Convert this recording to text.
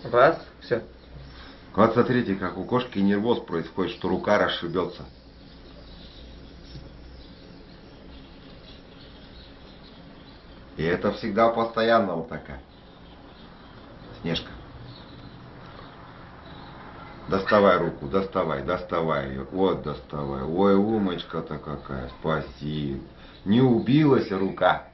Раз, все. Вот смотрите, как у кошки нервоз происходит, что рука расшибется. И это всегда постоянно вот такая. Снежка. Доставай руку, доставай ее. Вот доставай. Ой, умочка-то какая. Спасибо. Не убилась рука.